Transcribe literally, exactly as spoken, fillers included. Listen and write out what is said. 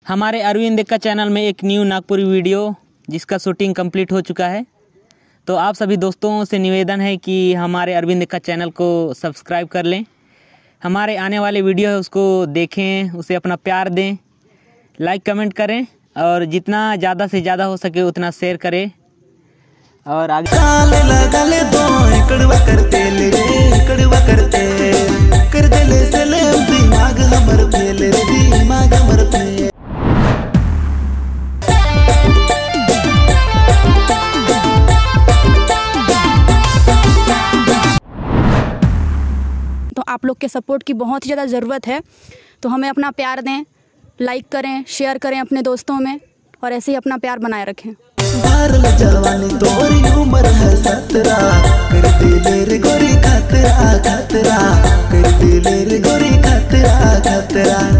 हमारे अरविंद का चैनल में एक न्यू नागपुरी वीडियो जिसका शूटिंग कंप्लीट हो चुका है। तो आप सभी दोस्तों से निवेदन है कि हमारे अरविंद का चैनल को सब्सक्राइब कर लें। हमारे आने वाले वीडियो है उसको देखें, उसे अपना प्यार दें, लाइक कमेंट करें और जितना ज़्यादा से ज़्यादा हो सके उतना शेयर करें। और आगे तो आप लोग के सपोर्ट की बहुत ही ज़्यादा ज़रूरत है। तो हमें अपना प्यार दें, लाइक करें, शेयर करें अपने दोस्तों में और ऐसे ही अपना प्यार बनाए रखें। जवानी तोरी उम्र है सतरा, कर दिले रे गोरी खतरा खतरा, कर दिले रे गोरी खतरा खतरा।